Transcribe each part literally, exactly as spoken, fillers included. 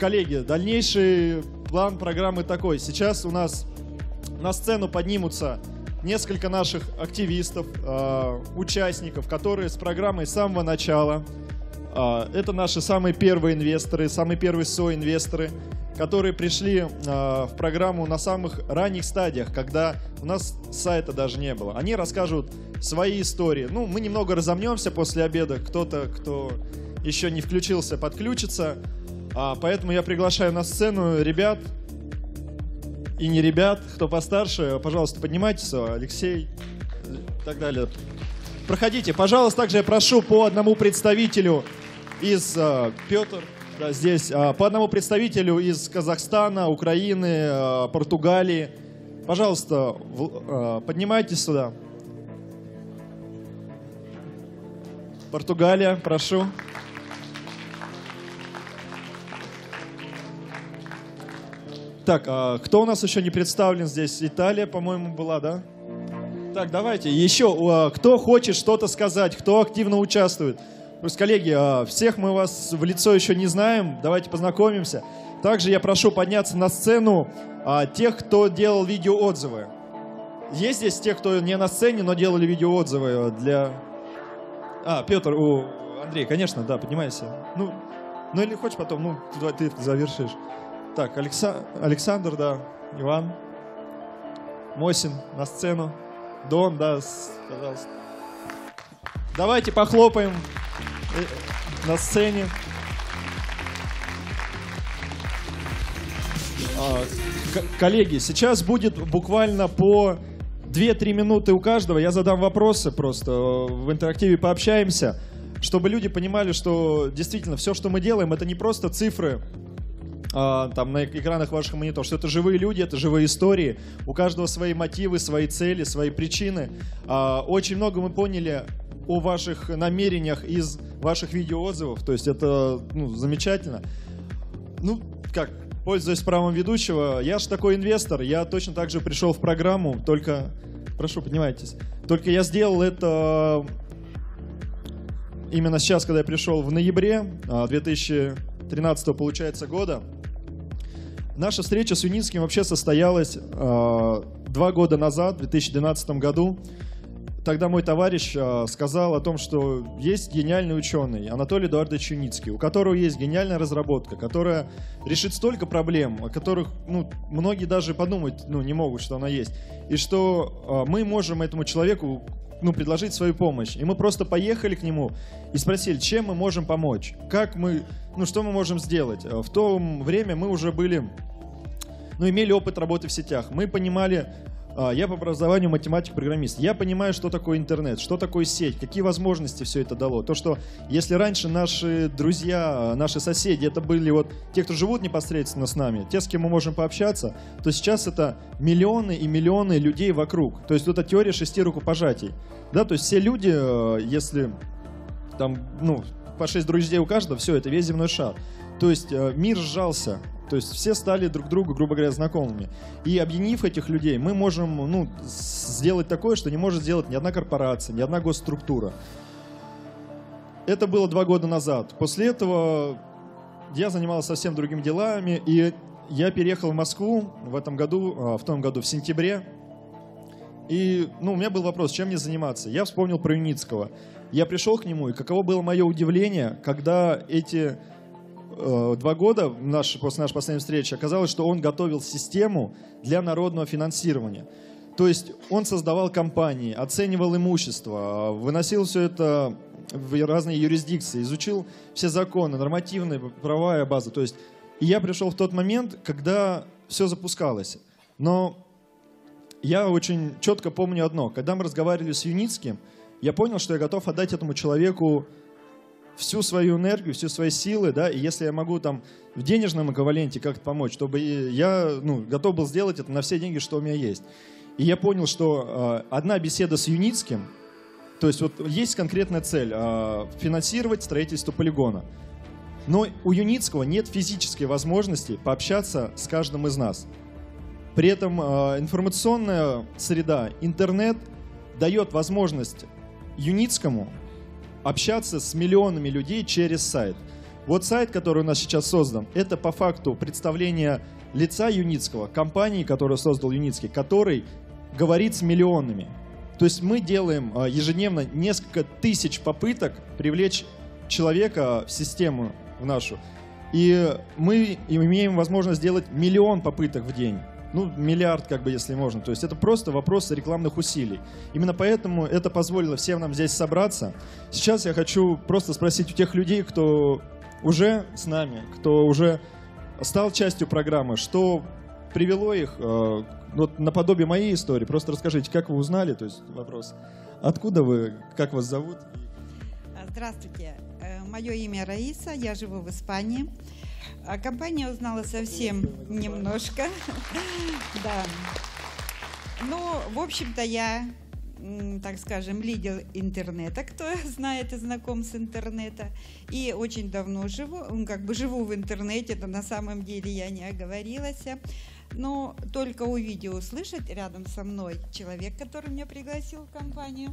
коллеги, дальнейший план программы такой. Сейчас у нас на сцену поднимутся несколько наших активистов, э, участников, которые с программой с самого начала. Э, это наши самые первые инвесторы, самые первые соинвесторы, которые пришли э, в программу на самых ранних стадиях, когда у нас сайта даже не было. Они расскажут свои истории. Ну, мы немного разомнемся после обеда. Кто-то, кто еще не включился, подключится. А, поэтому я приглашаю на сцену ребят и не ребят, кто постарше. Пожалуйста, поднимайтесь, Алексей и так далее. Проходите. Пожалуйста, также я прошу по одному представителю из а, Петр, да, здесь, а, по одному представителю из Казахстана, Украины, а, Португалии. Пожалуйста, в, а, поднимайтесь сюда. Португалия, прошу. Так, а кто у нас еще не представлен здесь? Италия, по-моему, была, да? Так, давайте. Еще, кто хочет что-то сказать, кто активно участвует? Просто, коллеги, всех мы вас в лицо еще не знаем. Давайте познакомимся. Также я прошу подняться на сцену тех, кто делал видеоотзывы. Есть здесь те, кто не на сцене, но делали видеоотзывы для... А, Петр, у Андрей, конечно, да, поднимайся. Ну, ну или хочешь потом, ну, ты, ты завершишь. Так, Алекса... Александр, да, Иван, Мосин на сцену. Дон, да, пожалуйста. Давайте похлопаем на сцене. А, коллеги, сейчас будет буквально по две-три минуты у каждого. Я задам вопросы просто, в интерактиве пообщаемся, чтобы люди понимали, что действительно все, что мы делаем, это не просто цифры а, там на экранах ваших мониторов, что это живые люди, это живые истории. У каждого свои мотивы, свои цели, свои причины. А, очень много мы поняли о ваших намерениях из ваших видеоотзывов, то есть это, ну, замечательно. Ну, как, пользуясь правом ведущего, я же такой инвестор, я точно так же пришел в программу, только, прошу, поднимайтесь, только я сделал это именно сейчас, когда я пришел в ноябре две тысячи тринадцатого, получается, года. Наша встреча с Юницким вообще состоялась э, два года назад, в две тысячи двенадцатом году. Тогда мой товарищ э, сказал о том, что есть гениальный ученый Анатолий Эдуардович Юницкий, у которого есть гениальная разработка, которая решит столько проблем, о которых, ну, многие даже подумать, ну, не могут, что она есть. И что э, мы можем этому человеку, ну, предложить свою помощь. И мы просто поехали к нему и спросили, чем мы можем помочь, как мы, ну, что мы можем сделать. В то время мы уже были, ну, имели опыт работы в сетях. Мы понимали, я по образованию математик-программист, я понимаю, что такое интернет, что такое сеть, какие возможности все это дало. То, что если раньше наши друзья, наши соседи, это были вот те, кто живут непосредственно с нами, те, с кем мы можем пообщаться, то сейчас это миллионы и миллионы людей вокруг. То есть это теория шести рукопожатий. Да, то есть все люди, если там, ну, по шесть друзей у каждого, все, это весь земной шар. То есть мир сжался. То есть все стали друг другу, грубо говоря, знакомыми. И объединив этих людей, мы можем, ну, сделать такое, что не может сделать ни одна корпорация, ни одна госструктура. Это было два года назад. После этого я занимался совсем другими делами, и я переехал в Москву в этом году, в том году, в сентябре. И, ну, у меня был вопрос, чем мне заниматься. Я вспомнил про Юницкого. Я пришел к нему, и каково было мое удивление, когда эти... Два года наш, после нашей последней встречи оказалось, что он готовил систему для народного финансирования. То есть он создавал компании, оценивал имущество, выносил все это в разные юрисдикции, изучил все законы, нормативные, правовая база. То есть и я пришел в тот момент, когда все запускалось. Но я очень четко помню одно. Когда мы разговаривали с Юницким, я понял, что я готов отдать этому человеку всю свою энергию, всю свои силы, да, и если я могу там в денежном эквиваленте как-то помочь, чтобы я, ну, готов был сделать это на все деньги, что у меня есть. И я понял, что э, одна беседа с Юницким, то есть вот есть конкретная цель э, финансировать строительство полигона, но у Юницкого нет физической возможности пообщаться с каждым из нас. При этом э, информационная среда, интернет дает возможность Юницкому общаться с миллионами людей через сайт. Вот сайт, который у нас сейчас создан, это по факту представление лица Юницкого, компании, которую создал Юницкий, который говорит с миллионами. То есть мы делаем ежедневно несколько тысяч попыток привлечь человека в систему в нашу. И мы имеем возможность сделать миллион попыток в день. Ну, миллиард, как бы, если можно. То есть это просто вопрос рекламных усилий. Именно поэтому это позволило всем нам здесь собраться. Сейчас я хочу просто спросить у тех людей, кто уже с нами, кто уже стал частью программы, что привело их, э, вот наподобие моей истории. Просто расскажите, как вы узнали, то есть вопрос. Откуда вы, как вас зовут? Здравствуйте, мое имя Раиса, я живу в Испании. О компании узнала совсем немножко. Да. Ну, в общем-то, я, так скажем, лидер интернета, кто знает и знаком с интернета. И очень давно живу, как бы живу в интернете, но на самом деле я не оговорилась. Но только увидев, услышать рядом со мной человек, который меня пригласил в компанию.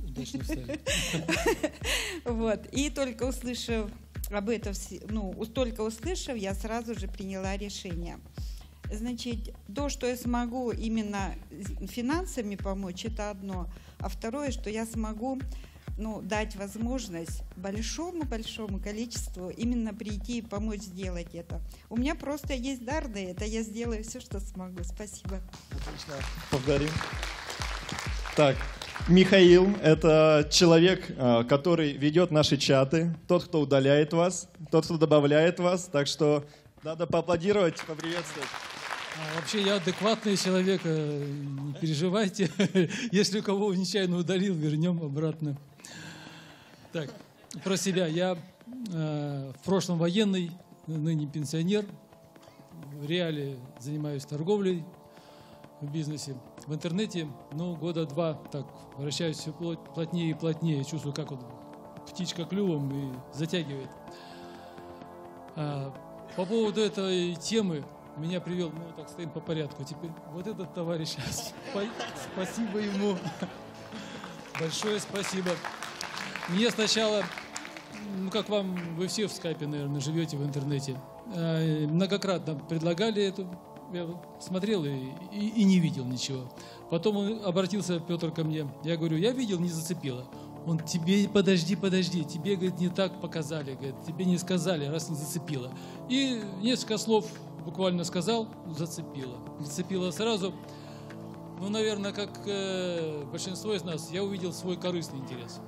Вот. И только услышав об этом, ну, только услышав, я сразу же приняла решение. Значит, то, что я смогу именно финансами помочь, это одно. А второе, что я смогу, ну, дать возможность большому-большому количеству именно прийти и помочь сделать это. У меня просто есть дар на это, я сделаю все, что смогу. Спасибо. Отлично. Благодарим. Так, Михаил – это человек, который ведет наши чаты, тот, кто удаляет вас, тот, кто добавляет вас. Так что надо поаплодировать, поприветствовать. А, вообще я адекватный человек, не переживайте. Если у кого нечаянно удалил, вернем обратно. Так, про себя. Я э, в прошлом военный, ныне пенсионер. В реале занимаюсь торговлей в бизнесе. В интернете, ну, года два так вращаюсь все плотнее и плотнее. Чувствую, как вот птичка клювом и затягивает. А, по поводу этой темы меня привел, ну, так стоим по порядку. Теперь вот этот товарищ, спасибо ему. Большое спасибо. Мне сначала, ну, как вам, вы все в скайпе, наверное, живете в интернете, э, многократно предлагали это, я смотрел и, и, и не видел ничего. Потом он обратился, Петр, ко мне, я говорю, я видел, не зацепило. Он, тебе, подожди, подожди, тебе, говорит, не так показали, говорит, тебе не сказали, раз не зацепило. И несколько слов буквально сказал, зацепило. Зацепило сразу. Ну, наверное, как э, большинство из нас, я увидел свой корыстный интерес.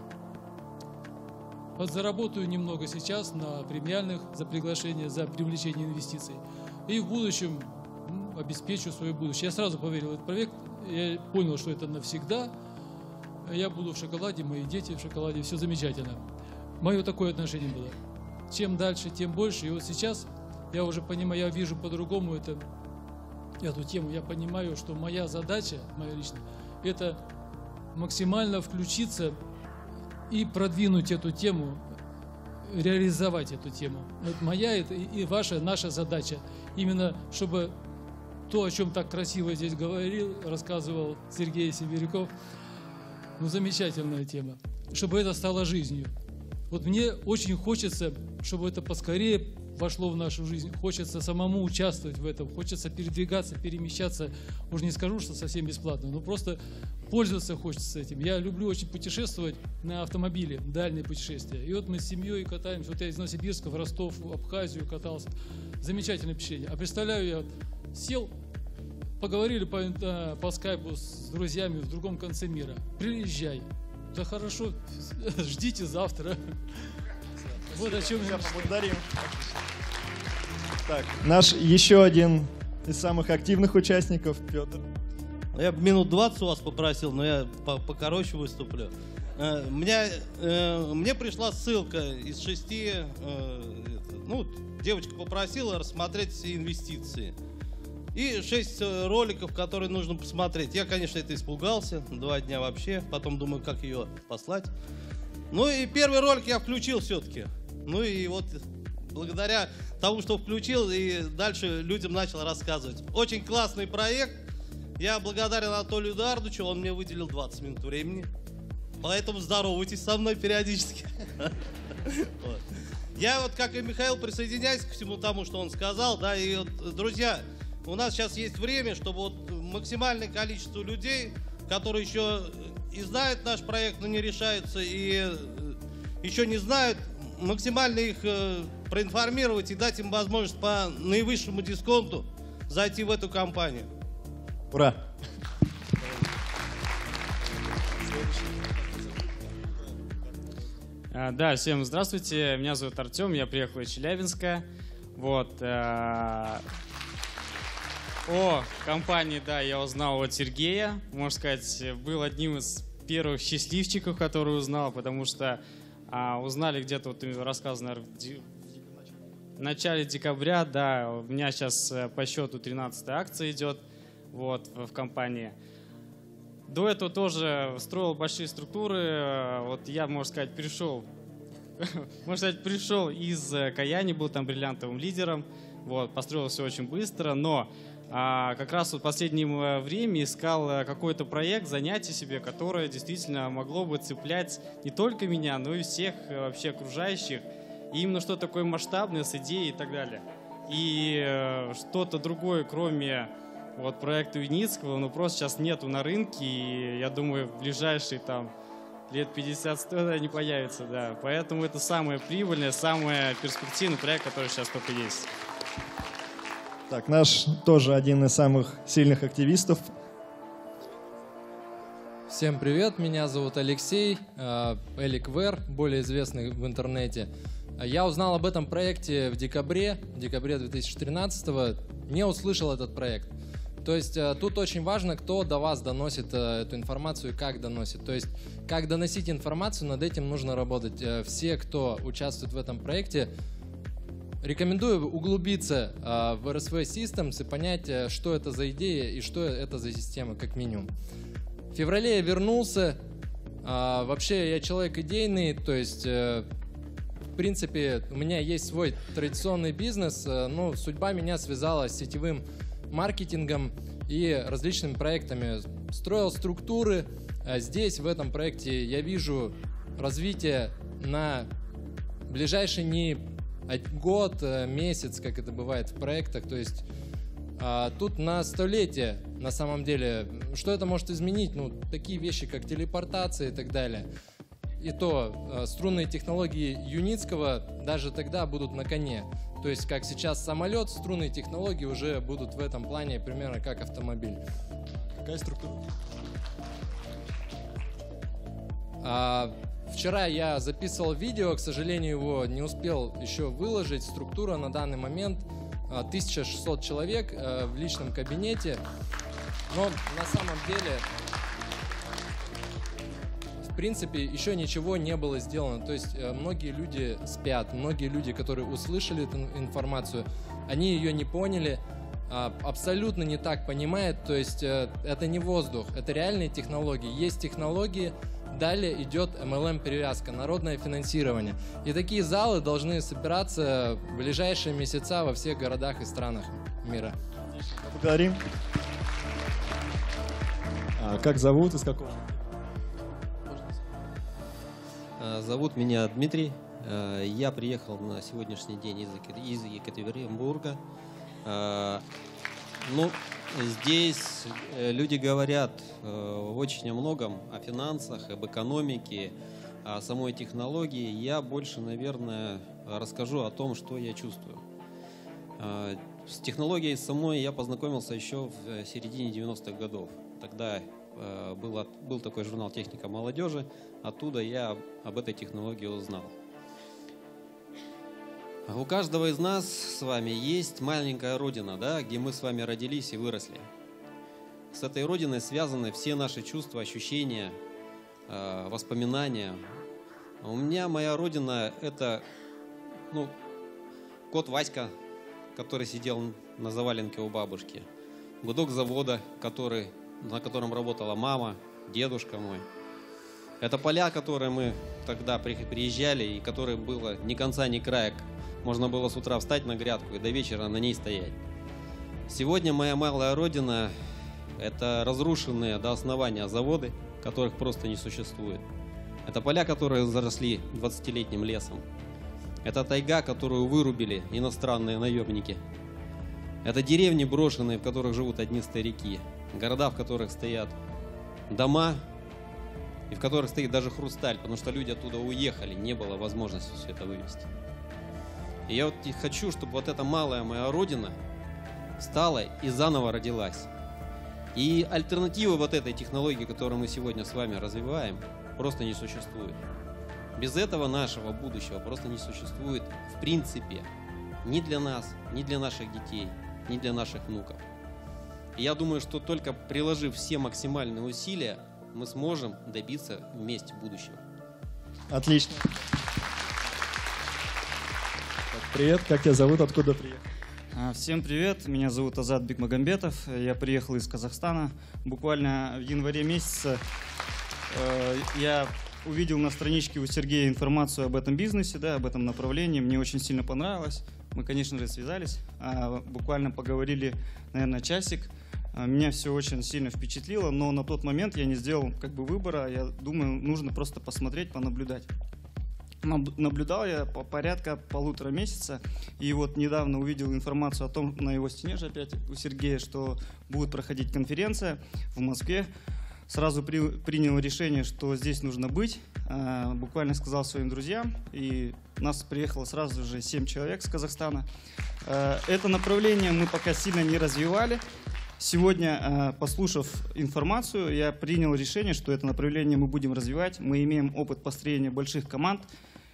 Подзаработаю немного сейчас на премиальных за приглашение, за привлечение инвестиций. И в будущем, ну, обеспечу свое будущее. Я сразу поверил в этот проект, я понял, что это навсегда. Я буду в шоколаде, мои дети в шоколаде, все замечательно. Мое такое отношение было. Чем дальше, тем больше. И вот сейчас я уже понимаю, я вижу по-другому это, эту тему. Я понимаю, что моя задача, моя личная, это максимально включиться и продвинуть эту тему, реализовать эту тему. Вот моя это и ваша, наша задача. Именно, чтобы то, о чем так красиво здесь говорил, рассказывал Сергей Сибиряков, ну, замечательная тема, чтобы это стало жизнью. Вот мне очень хочется, чтобы это поскорее вошло в нашу жизнь. Хочется самому участвовать в этом, хочется передвигаться, перемещаться. Уже не скажу, что совсем бесплатно, но просто пользоваться хочется этим. Я люблю очень путешествовать на автомобиле, дальние путешествия. И вот мы с семьей катаемся. Вот я из Новосибирска в Ростов, в Абхазию катался. Замечательное впечатление. А представляю, я сел, поговорили по, по скайпу с друзьями в другом конце мира. Приезжай. Да хорошо, ждите завтра. Вот о чем я поблагодарим. Так, наш еще один из самых активных участников, Петр. Я минут двадцать у вас попросил, но я покороче выступлю. Меня, мне пришла ссылка из шести, ну, девочка попросила рассмотреть все инвестиции. И шесть роликов, которые нужно посмотреть. Я, конечно, это испугался, два дня вообще, потом думаю, как ее послать. Ну и первый ролик я включил все-таки. Ну и вот благодаря тому, что включил, и дальше людям начал рассказывать. Очень классный проект. Я благодарен Анатолию Эдуардовичу, он мне выделил двадцать минут времени. Поэтому здоровайтесь со мной периодически. Я вот, как и Михаил, присоединяюсь к всему тому, что он сказал, да, и вот, друзья, у нас сейчас есть время, чтобы вот максимальное количество людей, которые еще и знают наш проект, но не решаются, и еще не знают, максимально их э, проинформировать и дать им возможность по наивысшему дисконту зайти в эту компанию. Ура! Да, всем здравствуйте, меня зовут Артем, я приехал из Челябинска. Вот. Э, о компании, да, я узнал от Сергея, можно сказать, был одним из первых счастливчиков, который узнал, потому что э, узнали где-то, вот рассказано, в начале декабря, да, у меня сейчас по счету тринадцатая акция идет, вот, в компании. До этого тоже строил большие структуры. Вот я, можно сказать, пришел, можно сказать, пришел из Каяни, был там бриллиантовым лидером. Вот, построил все очень быстро, но а, как раз вот в последнее время искал какой-то проект, занятие себе, которое действительно могло бы цеплять не только меня, но и всех вообще окружающих. И именно что такое масштабное, с идеей и так далее. И э, что-то другое, кроме вот проекта Юницкого, ну просто сейчас нету на рынке, и я думаю, в ближайшие там лет пятьдесят-сто не появится, да. Поэтому это самое прибыльное, самый перспективный проект, который сейчас только есть. Так, наш тоже один из самых сильных активистов. Всем привет, меня зовут Алексей, Эликвер, более известный в интернете. Я узнал об этом проекте в декабре, в декабре две тысячи тринадцатого, не услышал этот проект. То есть тут очень важно, кто до вас доносит эту информацию и как доносит. То есть как доносить информацию, над этим нужно работать. Все, кто участвует в этом проекте, рекомендую углубиться в эр эс ви Systems и понять, что это за идея и что это за система, как минимум. В феврале я вернулся. Вообще я человек идейный, то есть в принципе у меня есть свой традиционный бизнес, но судьба меня связала с сетевым маркетингом и различными проектами. Строил структуры. Здесь, в этом проекте, я вижу развитие на ближайший не год, месяц, как это бывает в проектах. То есть тут на столетие, на самом деле, что это может изменить? Ну, такие вещи, как телепортация и так далее. И то струнные технологии Юницкого даже тогда будут на коне. То есть, как сейчас самолет, струнные технологии уже будут в этом плане примерно как автомобиль. Какая структура? А, вчера я записывал видео, к сожалению, его не успел еще выложить. Структура на данный момент тысяча шестьсот человек а, в личном кабинете. Но на самом деле, в принципе, еще ничего не было сделано. То есть многие люди спят, многие люди, которые услышали эту информацию, они ее не поняли, абсолютно не так понимают. То есть это не воздух, это реальные технологии. Есть технологии, далее идет эм эл эм-привязка, народное финансирование. И такие залы должны собираться в ближайшие месяца во всех городах и странах мира. Благодарим. А как зовут, из какого? Зовут меня Дмитрий. Я приехал на сегодняшний день из Екатеринбурга. Ну, здесь люди говорят очень о многом, о финансах, об экономике, о самой технологии. Я больше, наверное, расскажу о том, что я чувствую. С технологией самой я познакомился еще в середине девяностых годов. Тогда был, был такой журнал «Техника молодежи». Оттуда я об этой технологии узнал. У каждого из нас с вами есть маленькая родина, да, где мы с вами родились и выросли. С этой родиной связаны все наши чувства, ощущения, воспоминания. У меня моя родина – это, ну, кот Васька, который сидел на заваленке у бабушки, гудок завода, который, на котором работала мама, дедушка мой. Это поля, которые мы тогда приезжали, и которые было ни конца, ни края. Можно было с утра встать на грядку и до вечера на ней стоять. Сегодня моя малая родина – это разрушенные до основания заводы, которых просто не существует. Это поля, которые заросли двадцатилетним лесом. Это тайга, которую вырубили иностранные наемники. Это деревни брошенные, в которых живут одни старики. Города, в которых стоят дома, и в которых стоит даже хрусталь, потому что люди оттуда уехали, не было возможности все это вывести. И я вот хочу, чтобы вот эта малая моя родина стала и заново родилась. И альтернативы вот этой технологии, которую мы сегодня с вами развиваем, просто не существует. Без этого нашего будущего просто не существует в принципе ни для нас, ни для наших детей, ни для наших внуков. И я думаю, что только приложив все максимальные усилия, мы сможем добиться вместе будущего. Отлично. Привет, как тебя зовут, откуда приехал? Всем привет, меня зовут Азат Бекмагамбетов, я приехал из Казахстана. Буквально в январе месяце э, я увидел на страничке у Сергея информацию об этом бизнесе, да, об этом направлении, мне очень сильно понравилось. Мы, конечно же, связались, э, буквально поговорили, наверное, часик. Меня все очень сильно впечатлило, но на тот момент я не сделал как бы выбора, я думаю, нужно просто посмотреть, понаблюдать. Наблюдал я по порядка полутора месяца, и вот недавно увидел информацию о том, на его стене же опять у Сергея, что будет проходить конференция в Москве. Сразу при, принял решение, что здесь нужно быть, э, буквально сказал своим друзьям, и у нас приехало сразу же семь человек с Казахстана. Э, это направление мы пока сильно не развивали. Сегодня, послушав информацию, я принял решение, что это направление мы будем развивать. Мы имеем опыт построения больших команд,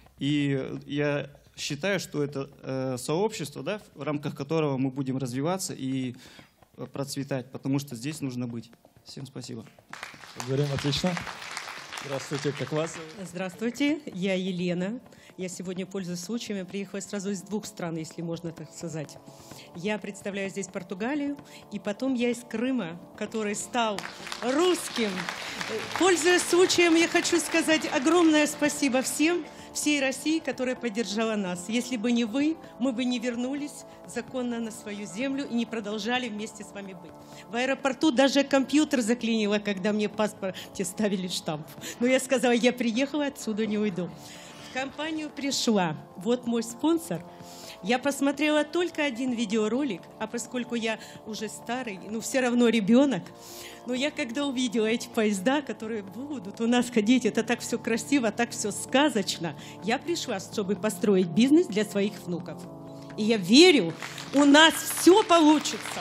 и я считаю, что это сообщество, да, в рамках которого мы будем развиваться и процветать, потому что здесь нужно быть. Всем спасибо. Благодарим, отлично. Здравствуйте, как вас? Здравствуйте, я Елена. Я сегодня, пользуясь случаем, я приехала сразу из двух стран, если можно так сказать. Я представляю здесь Португалию, и потом я из Крыма, который стал русским. Пользуясь случаем, я хочу сказать огромное спасибо всем, всей России, которая поддержала нас. Если бы не вы, мы бы не вернулись законно на свою землю и не продолжали вместе с вами быть. В аэропорту даже компьютер заклинило, когда мне паспорт те ставили штамп. Но я сказала, я приехала, отсюда не уйду. В компанию пришла. Вот мой спонсор. Я посмотрела только один видеоролик, а поскольку я уже старый, ну все равно ребенок, но я когда увидела эти поезда, которые будут у нас ходить, это так все красиво, так все сказочно, я пришла, чтобы построить бизнес для своих внуков. И я верю, у нас все получится.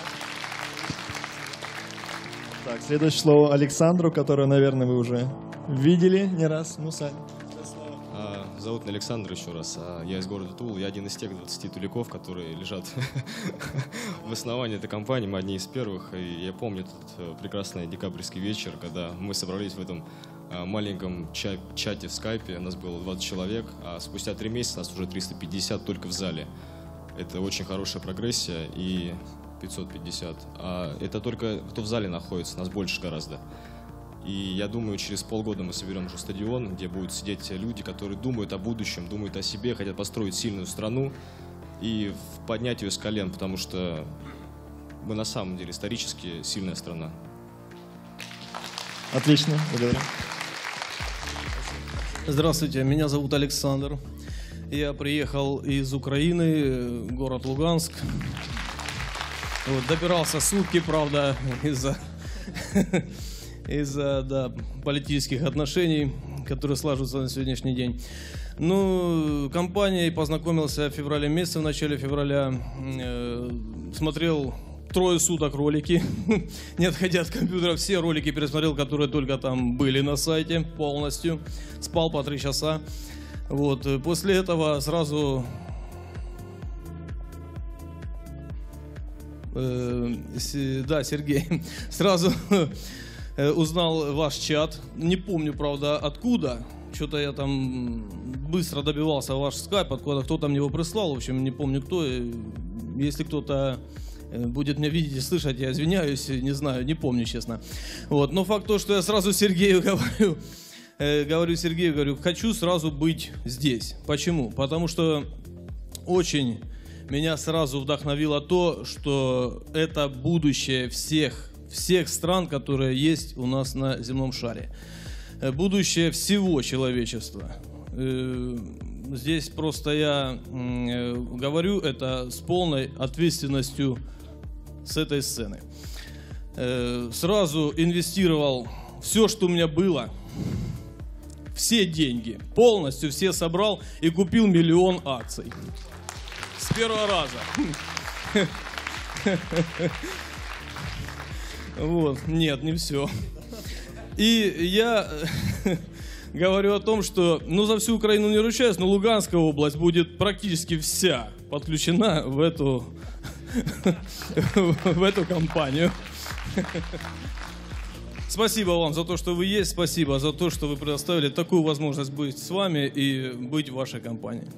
Так, следующее слово Александру, которое, наверное, вы уже видели не раз. Ну, Сань. Зовут меня Александр еще раз. Я из города Тула. Я один из тех двадцати туликов, которые лежат в основании этой компании. Мы одни из первых. И я помню этот прекрасный декабрьский вечер, когда мы собрались в этом маленьком чате в скайпе. Нас было двадцать человек, а спустя три месяца нас уже триста пятьдесят только в зале. Это очень хорошая прогрессия. И пятьсот пятьдесят. А это только кто в зале находится, нас больше гораздо. И я думаю, через полгода мы соберем уже стадион, где будут сидеть люди, которые думают о будущем, думают о себе, хотят построить сильную страну и поднять ее с колен, потому что мы на самом деле исторически сильная страна. Отлично, благодарю. Здравствуйте, меня зовут Александр. Я приехал из Украины, город Луганск. Вот, добирался сутки, правда, из-за... из-за да, политических отношений, которые сложатся на сегодняшний день. Ну, компанией познакомился в феврале месяце, в начале февраля. Э, смотрел трое суток ролики, не отходя от компьютера, все ролики пересмотрел, которые только там были на сайте полностью. Спал по три часа. Вот. После этого сразу... Э, с, да, Сергей, сразу... узнал ваш чат. Не помню, правда, откуда. Что-то я там быстро добивался ваш скайп, откуда кто-то мне его прислал. В общем, не помню кто. Если кто-то будет меня видеть и слышать, я извиняюсь, не знаю, не помню, честно. Вот. Но факт то, что я сразу Сергею говорю, говорю Сергею, говорю, хочу сразу быть здесь. Почему? Потому что очень меня сразу вдохновило то, что это будущее всех всех стран, которые есть у нас на земном шаре. Будущее всего человечества. здесь просто я э, говорю это с полной ответственностью с этой сцены. Э, сразу инвестировал все, что у меня было, все деньги, полностью все собрал и купил миллион акций. С первого раза. Вот, нет, не все. И я говорю о том, что, ну, за всю Украину не ручаюсь, но Луганская область будет практически вся подключена в эту, в эту компанию. Спасибо вам за то, что вы есть, спасибо за то, что вы предоставили такую возможность быть с вами и быть в вашей компании.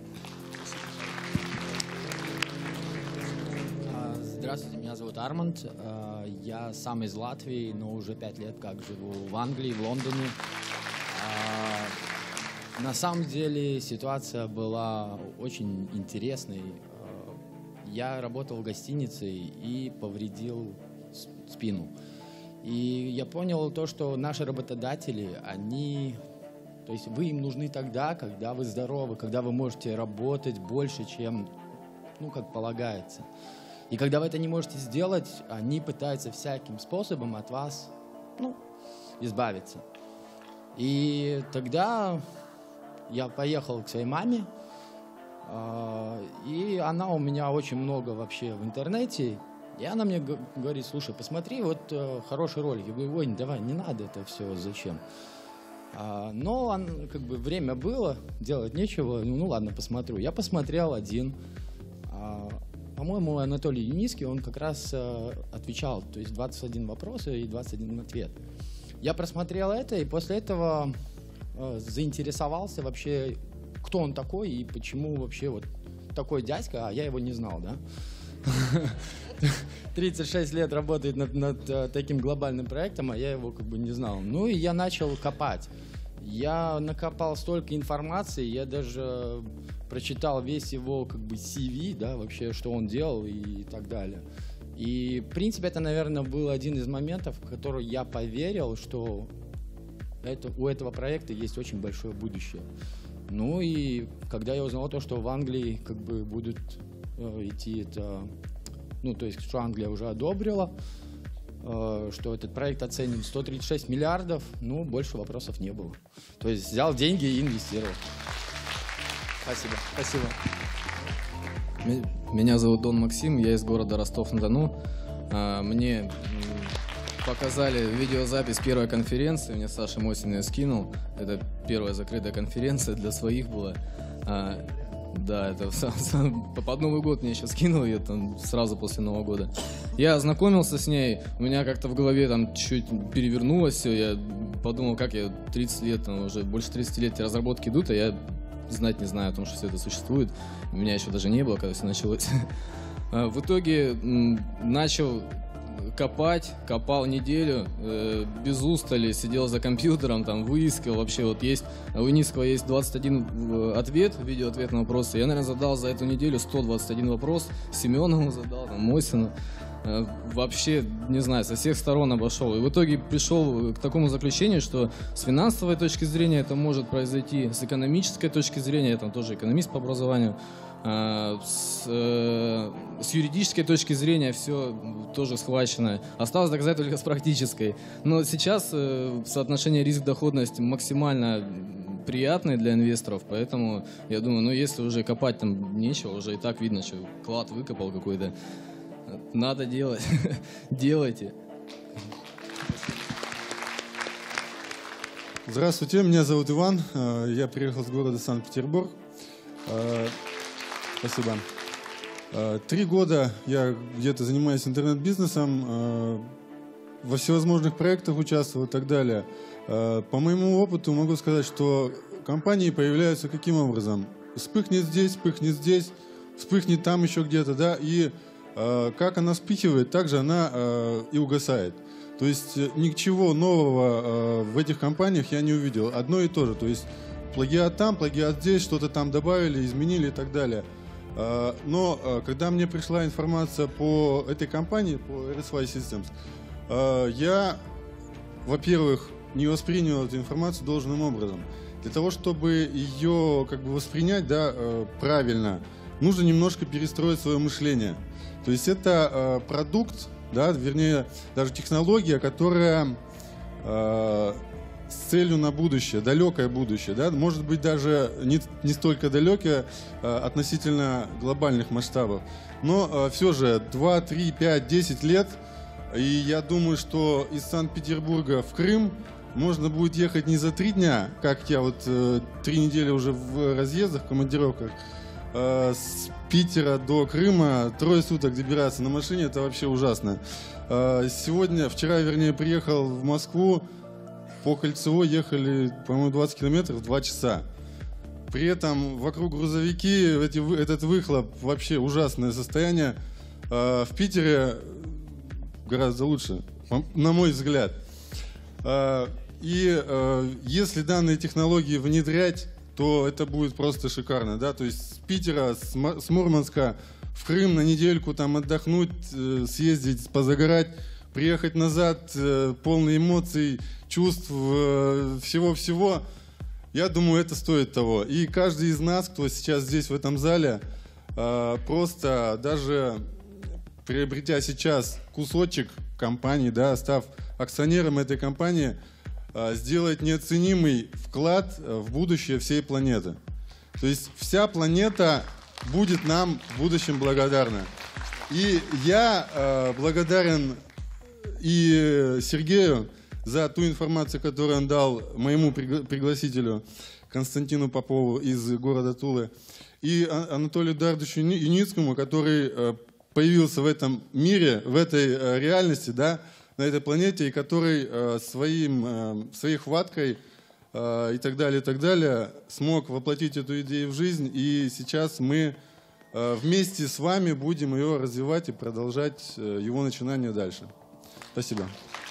Здравствуйте, меня зовут Арманд. Я сам из Латвии, но уже пять лет как живу в Англии, в Лондоне. На самом деле ситуация была очень интересной. Я работал в гостинице и повредил спину. И я понял то, что наши работодатели, они, то есть вы им нужны тогда, когда вы здоровы, когда вы можете работать больше, чем, ну, как полагается. И когда вы это не можете сделать, они пытаются всяким способом от вас, ну, избавиться. И тогда я поехал к своей маме, и она у меня очень много вообще в интернете. И она мне говорит: слушай, посмотри, вот э, хороший ролик. Я говорю: ой, давай, не надо это все, зачем? А, но он, как бы время было, делать нечего, ну ладно, посмотрю. Я посмотрел один. А, по-моему, Анатолий Юницкий, он как раз э, отвечал, то есть двадцать один вопрос и двадцать один ответ. Я просмотрел это, и после этого э, заинтересовался вообще, кто он такой и почему вообще вот такой дядька, а я его не знал, да? тридцать шесть лет работает над, над uh, таким глобальным проектом, а я его как бы не знал. Ну и я начал копать. Я накопал столько информации, я даже прочитал весь его как бы си ви, да, вообще, что он делал и так далее. И, в принципе, это, наверное, был один из моментов, в который я поверил, что это, у этого проекта есть очень большое будущее. Ну и когда я узнал то, что в Англии как бы будут э, идти это... Ну, то есть, что Англия уже одобрила, э, что этот проект оценен сто тридцать шесть миллиардов, ну, больше вопросов не было. То есть, взял деньги и инвестировал. Спасибо. Спасибо. Меня зовут Дон Максим, я из города Ростов-на-Дону. Мне показали видеозапись первой конференции, мне Саша Мосин ее скинул. Это первая закрытая конференция для своих была. Да, это под Новый год мне еще скинул ее там сразу после Нового года. Я ознакомился с ней, у меня как-то в голове там чуть перевернулось все. Я подумал, как я тридцать лет, там, уже больше тридцати лет разработки идут, а я знать не знаю о том, что все это существует. У меня еще даже не было, когда все началось. В итоге начал копать, копал неделю, э, без устали, сидел за компьютером, там, выискал вообще, вот есть, у Юницкого есть двадцать один ответ, видеоответ на вопросы. Я, наверное, задал за эту неделю сто двадцать один вопрос, Семенову задал, там, Мосину. Э, вообще, не знаю, со всех сторон обошел. И в итоге пришел к такому заключению, что с финансовой точки зрения это может произойти, с экономической точки зрения, я там тоже экономист по образованию, С, э, с юридической точки зрения все тоже схвачено. Осталось доказать только с практической. Но сейчас э, соотношение риск-доходность максимально приятное для инвесторов, поэтому я думаю, ну если уже копать там нечего, уже и так видно, что клад выкопал какой-то. Надо делать. Делайте. Здравствуйте, меня зовут Иван. Я приехал с города Санкт-Петербург. Спасибо. Три года я где-то занимаюсь интернет-бизнесом, во всевозможных проектах участвовал и так далее. По моему опыту могу сказать, что компании появляются каким образом? Вспыхнет здесь, вспыхнет здесь, вспыхнет там еще где-то, да, и как она вспыхивает, так же она и угасает. То есть ничего нового в этих компаниях я не увидел. Одно и то же. То есть плагиат там, плагиат здесь, что-то там добавили, изменили и так далее. Но когда мне пришла информация по этой компании, по эр эс вай Systems, я, во-первых, не воспринял эту информацию должным образом. Для того, чтобы ее как бы воспринять, да, э, правильно, нужно немножко перестроить свое мышление. То есть это э, продукт, да, вернее, даже технология, которая э, с целью на будущее, далекое будущее, да, может быть даже не, не столько далекое э, относительно глобальных масштабов, но э, все же два, три, пять, десять лет, и я думаю, что из Санкт-Петербурга в Крым можно будет ехать не за три дня, как я вот э, три недели уже в разъездах, в командировках, э, с Питера до Крыма трое суток добираться на машине, это вообще ужасно. Э, сегодня, вчера, вернее, приехал в Москву, по Кольцевой ехали, по-моему, двадцать километров, два часа. При этом вокруг грузовики, эти, этот выхлоп, вообще ужасное состояние. Э, в Питере гораздо лучше, на мой взгляд. И э, если данные технологии внедрять, то это будет просто шикарно, да, то есть с Питера, с, с Мурманска в Крым на недельку там отдохнуть, э, съездить, позагорать, приехать назад, э, полный эмоций, чувств, э, всего-всего, я думаю, это стоит того. И каждый из нас, кто сейчас здесь в этом зале, э, просто даже приобретя сейчас кусочек компании, да, став акционером этой компании, сделать неоценимый вклад в будущее всей планеты. То есть вся планета будет нам в будущем благодарна. И я э, благодарен и Сергею за ту информацию, которую он дал моему пригла- пригласителю Константину Попову из города Тулы, и Анатолию Дардовичу Юницкому, который э, появился в этом мире, в этой э, реальности, да, на этой планете, и который э, своим, э, своей хваткой э, и так далее, и так далее смог воплотить эту идею в жизнь, и сейчас мы э, вместе с вами будем ее развивать и продолжать э, его начинание дальше. Спасибо.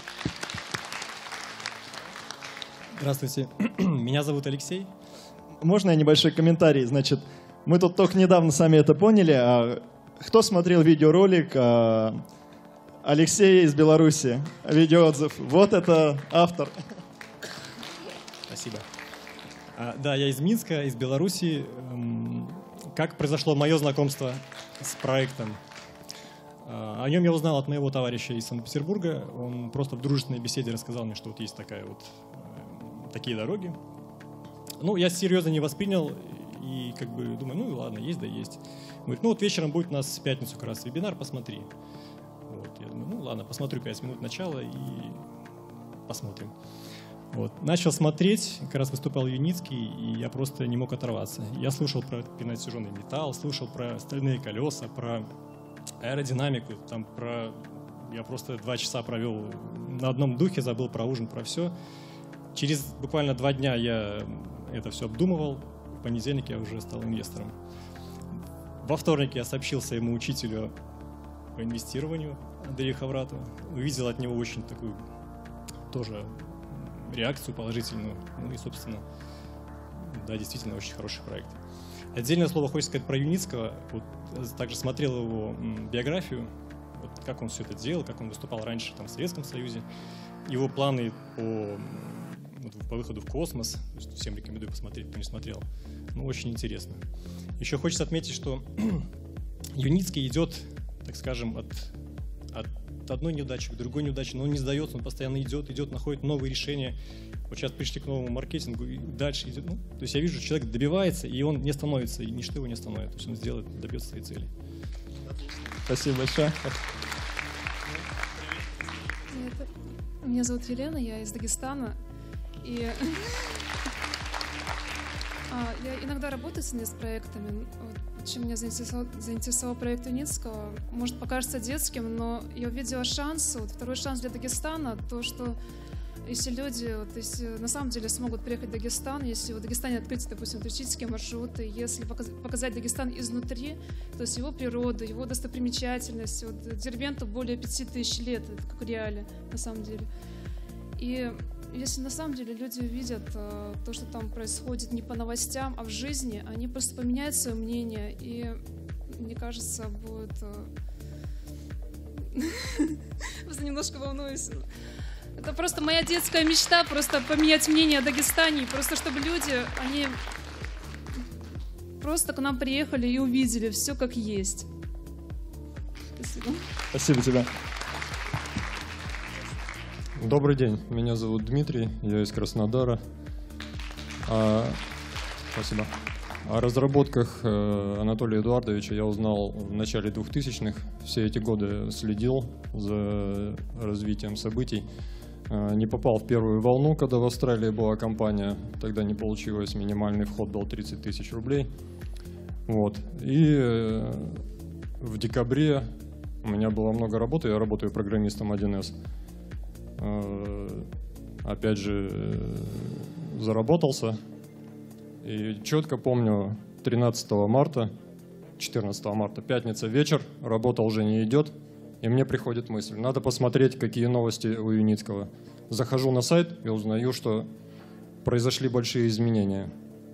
Здравствуйте, меня зовут Алексей. Можно я небольшой комментарий? Значит, мы тут только недавно сами это поняли. А кто смотрел видеоролик а, Алексея из Беларуси? Видеоотзыв. Вот это автор. Спасибо. А, да, я из Минска, из Беларуси. Как произошло мое знакомство с проектом? А, о нем я узнал от моего товарища из Санкт-Петербурга. Он просто в дружественной беседе рассказал мне, что вот есть такая вот, такие дороги. Ну, я серьезно не воспринял и как бы думаю, ну ладно, есть да есть. Говорит, ну вот вечером будет у нас в пятницу как раз вебинар, посмотри. Вот, я думаю, ну ладно, посмотрю пять минут начала и посмотрим. Вот. Начал смотреть, как раз выступал Юницкий, и я просто не мог оторваться. Я слушал про пенотяжелый металл, слушал про стальные колеса, про аэродинамику, там про... Я просто два часа провел на одном духе, забыл про ужин, про все. Через буквально два дня я это все обдумывал, в понедельник я уже стал инвестором. Во вторник я сообщил своему учителю по инвестированию Андрею Хавратову, увидел от него очень такую тоже реакцию положительную, ну и, собственно, да, действительно очень хороший проект. Отдельное слово хочется сказать про Юницкого. Вот, также смотрел его биографию, вот, как он все это делал, как он выступал раньше там, в Советском Союзе, его планы по, вот, по выходу в космос. Всем рекомендую посмотреть, кто не смотрел. Ну, очень интересно. Еще хочется отметить, что Юницкий идет, так скажем, от, от одной неудачи к другой неудаче, но он не сдается, он постоянно идет, идет, находит новые решения. Вот сейчас пришли к новому маркетингу и дальше идет. Ну, то есть я вижу, что человек добивается, и он не становится, и ничто его не остановит. То есть он сделает, добьется своей цели. Спасибо большое. Меня зовут Елена, я из Дагестана. И я иногда работаю с инвестпроектами. Чем меня заинтересовал, заинтересовал проект Юницкого, может покажется детским, но я увидела шанс, вот второй шанс для Дагестана, то, что если люди, вот, если на самом деле смогут приехать в Дагестан, если в Дагестане открыть, допустим, туристические маршруты, если показать Дагестан изнутри, то есть его природу, его достопримечательность, вот Дербенту более пяти тысяч лет, это как реале на самом деле. И если на самом деле люди увидят э, то, что там происходит не по новостям, а в жизни, они просто поменяют свое мнение, и, мне кажется, будет... Э... Просто немножко волнуюсь. Это просто моя детская мечта, просто поменять мнение о Дагестане, просто чтобы люди, они просто к нам приехали и увидели все как есть. Спасибо. Спасибо тебе. Добрый день, меня зовут Дмитрий, я из Краснодара. А, спасибо. О разработках э, Анатолия Эдуардовича я узнал в начале двухтысячных. Все эти годы следил за развитием событий. Э, не попал в первую волну, когда в Австралии была компания. Тогда не получилось, минимальный вход был тридцать тысяч рублей. Вот. И э, в декабре у меня было много работы, я работаю программистом один эс. Э, опять же, э, заработался. И четко помню, тринадцатого марта, четырнадцатого марта, пятница, вечер, работа уже не идет, и мне приходит мысль, надо посмотреть, какие новости у Юницкого. Захожу на сайт и узнаю, что произошли большие изменения.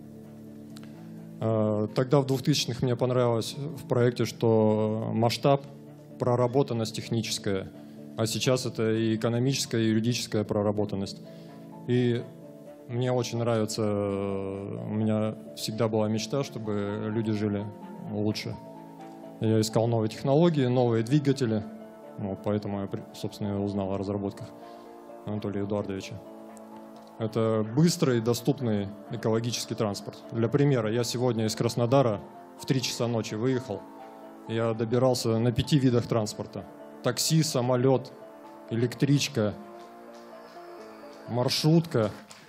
Тогда в двухтысячных мне понравилось в проекте, что масштаб, проработанность техническая, а сейчас это и экономическая, и юридическая проработанность. И мне очень нравится, у меня всегда была мечта, чтобы люди жили лучше. Я искал новые технологии, новые двигатели, вот, поэтому я, собственно, узнал о разработках Анатолия Эдуардовича. Это быстрый, доступный экологический транспорт. Для примера, я сегодня из Краснодара в три часа ночи выехал, я добирался на пяти видах транспорта. Такси, самолет, электричка, маршрутка.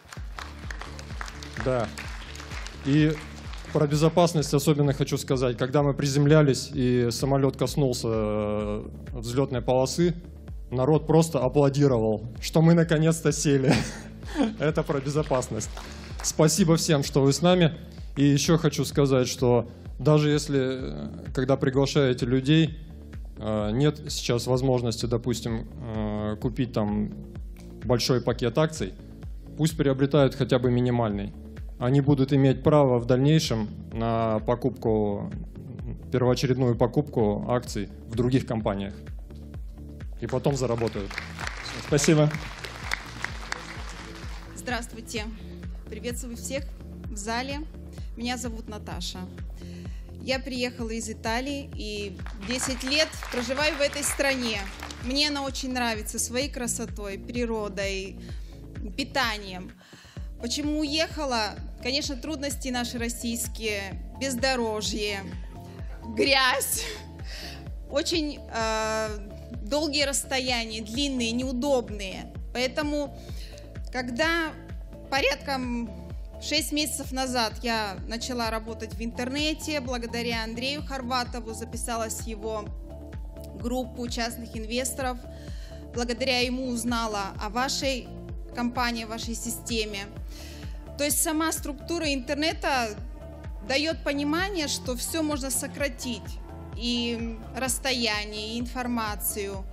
Да. И про безопасность особенно хочу сказать. Когда мы приземлялись и самолет коснулся взлетной полосы, народ просто аплодировал, что мы наконец-то сели. Это про безопасность. Спасибо всем, что вы с нами. И еще хочу сказать, что даже если, когда приглашаете людей, нет сейчас возможности, допустим, купить там большой пакет акций, пусть приобретают хотя бы минимальный. Они будут иметь право в дальнейшем на покупку, первоочередную покупку акций в других компаниях. И потом заработают. Спасибо. Здравствуйте. Приветствую всех в зале. Меня зовут Наташа. Я приехала из Италии и десять лет проживаю в этой стране. Мне она очень нравится своей красотой, природой, питанием. Почему уехала? Конечно, трудности наши российские, бездорожье, грязь, очень э, долгие расстояния, длинные, неудобные. Поэтому, когда порядком шесть месяцев назад я начала работать в интернете, благодаря Андрею Хорватову записалась в его группу частных инвесторов, благодаря ему узнала о вашей компании, вашей системе. То есть сама структура интернета дает понимание, что все можно сократить, и расстояние, и информацию.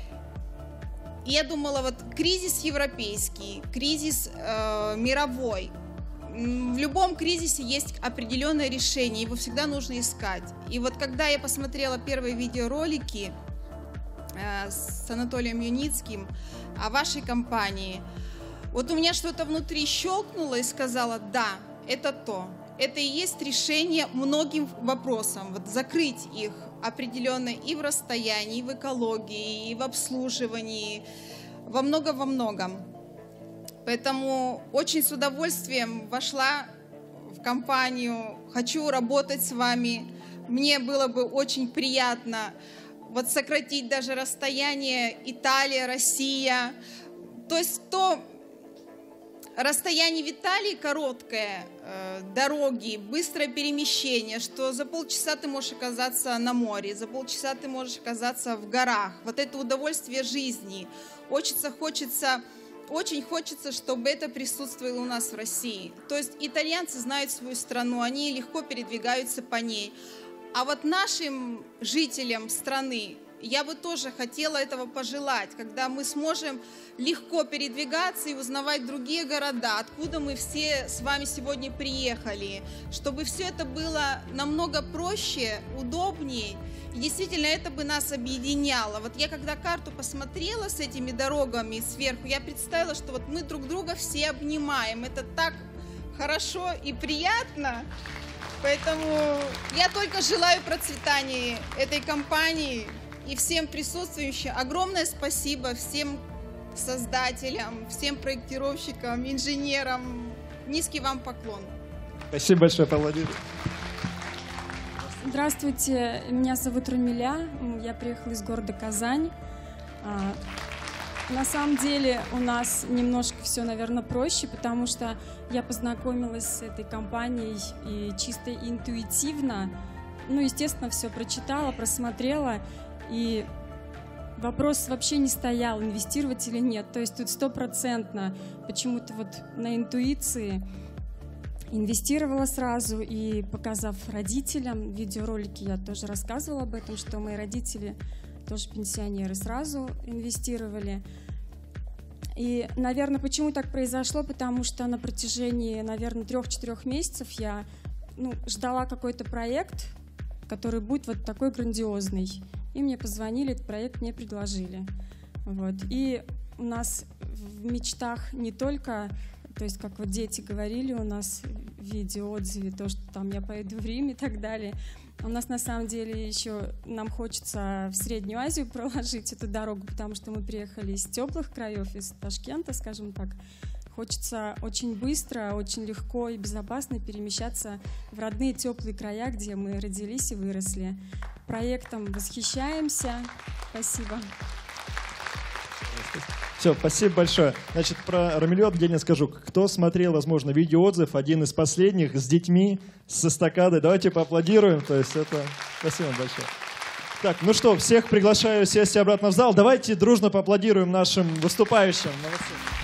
И я думала, вот кризис европейский, кризис э, мировой. В любом кризисе есть определенное решение, его всегда нужно искать. И вот когда я посмотрела первые видеоролики э, с Анатолием Юницким о вашей компании, вот у меня что-то внутри щелкнуло и сказала, да, это то. Это и есть решение многим вопросам. Вот закрыть их определенно и в расстоянии, и в экологии, и в обслуживании, во много во многом. Поэтому очень с удовольствием вошла в компанию, хочу работать с вами. Мне было бы очень приятно вот сократить даже расстояние Италия, Россия. То есть то расстояние в Италии короткое, э, дороги, быстрое перемещение, что за полчаса ты можешь оказаться на море, за полчаса ты можешь оказаться в горах. Вот это удовольствие жизни. Хочется, хочется, очень хочется, чтобы это присутствовало у нас в России. То есть итальянцы знают свою страну, они легко передвигаются по ней. А вот нашим жителям страны Я бы тоже хотела этого пожелать, когда мы сможем легко передвигаться и узнавать другие города, откуда мы все с вами сегодня приехали, чтобы все это было намного проще, удобнее, и действительно это бы нас объединяло. Вот я когда карту посмотрела с этими дорогами сверху, я представила, что вот мы друг друга все обнимаем, это так хорошо и приятно. Поэтому я только желаю процветания этой компании и всем присутствующим. Огромное спасибо всем создателям, всем проектировщикам, инженерам. Низкий вам поклон. Спасибо большое, Владимир. Здравствуйте, меня зовут Рамиля, я приехала из города Казань. На самом деле у нас немножко все, наверное, проще, потому что я познакомилась с этой компанией и чисто интуитивно, ну, естественно, все прочитала, просмотрела, и вопрос вообще не стоял, инвестировать или нет. То есть тут стопроцентно почему-то вот на интуиции инвестировала сразу, и показав родителям, в видеоролике я тоже рассказывала об этом, что мои родители тоже пенсионеры, сразу инвестировали. И, наверное, почему так произошло? Потому что на протяжении, наверное, трех-четырех месяцев я ну, ждала какой-то проект, который будет вот такой грандиозный. И мне позвонили, этот проект мне предложили. Вот. И у нас в мечтах не только, то есть, как вот дети говорили, у нас в видеоотзыве то, что там я поеду в Рим и так далее. У нас на самом деле еще нам хочется в Среднюю Азию проложить эту дорогу, потому что мы приехали из теплых краев, из Ташкента, скажем так. Хочется очень быстро, очень легко и безопасно перемещаться в родные теплые края, где мы родились и выросли. Проектом восхищаемся. Спасибо. Все, спасибо большое. Значит, про Рамилю Евгения скажу. Кто смотрел, возможно, видеоотзыв, один из последних, с детьми, с эстакадой, давайте поаплодируем. То есть это... Спасибо большое. Так, ну что, всех приглашаю сесть обратно в зал. Давайте дружно поаплодируем нашим выступающим. Молодцы.